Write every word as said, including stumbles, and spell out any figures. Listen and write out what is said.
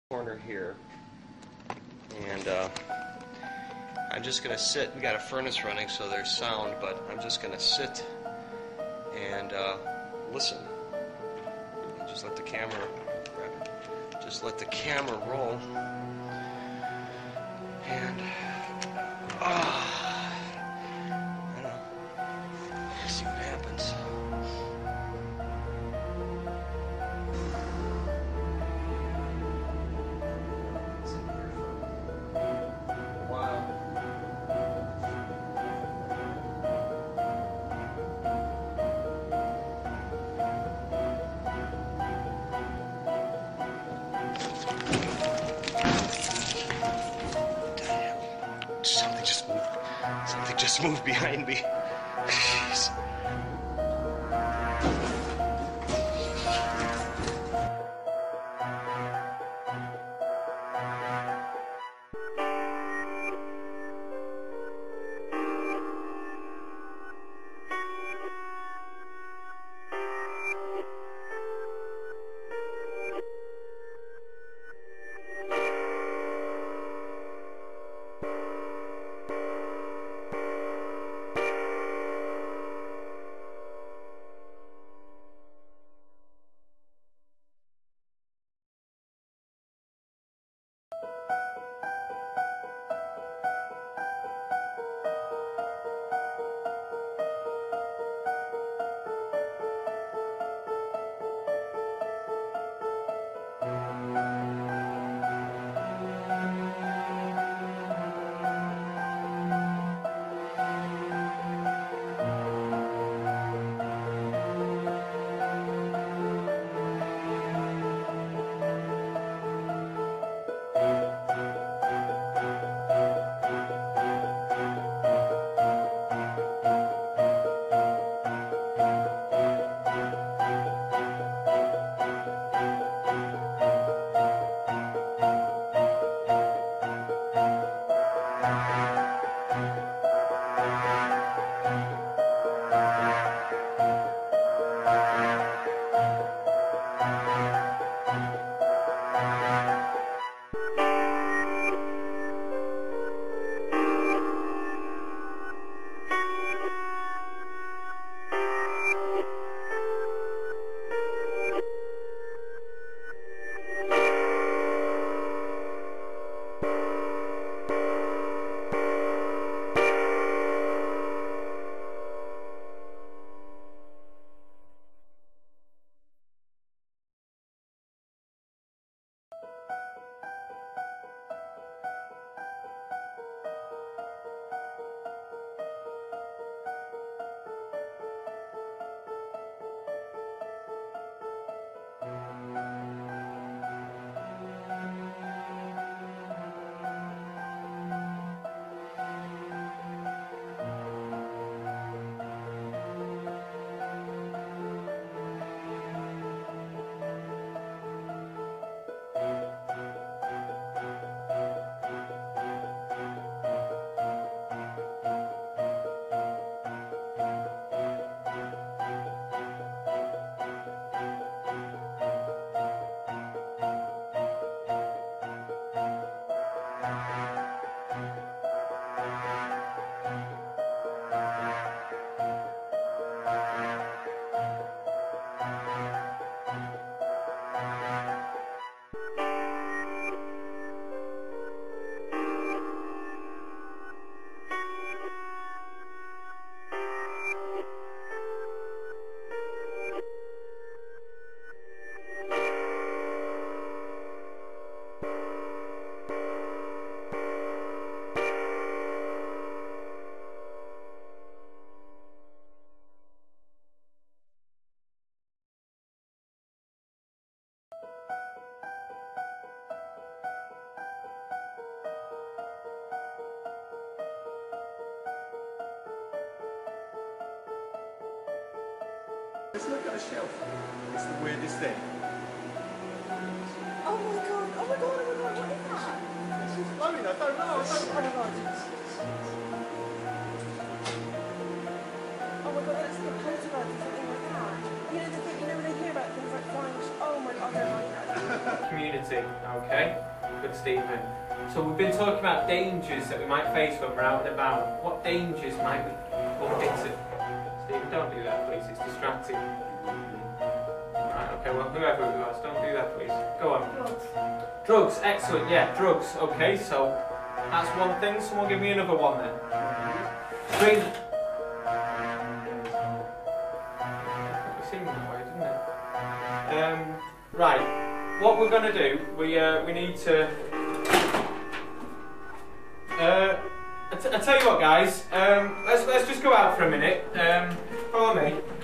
corner here, and uh, I'm just gonna sit. We got a furnace running, so there's sound, but I'm just gonna sit and uh, listen. And just let the camera, just let the camera roll, and uh, I don't know. See what happens. Something just moved. Something just moved behind me. Jeez. Let's look at a shelf. It's the weirdest thing. Oh my god, oh my god, oh my god, what is that? It's just flowing, I don't know, I don't Oh my god. Oh my god, it's the poltergeist or something like that. You know the thing, you know when they hear about things like flying, oh my god, I don't like that. Community. dignity. Okay, good, Stephen. So we've been talking about dangers that we might face when we're out and about. What dangers might we bump into? Stephen, don't do that, please. It's distracting. Right, okay, well, whoever it was, don't do that, please. Go on. Drugs. Drugs, excellent, yeah, drugs. Okay, so that's one thing. Someone give me another one then. Drink. It seemed that way, didn't it? Um, right, what we're going to do, we uh, we need to. Uh, I, t I tell you what, guys. Um, let's let's just go out for a minute. Um, follow me.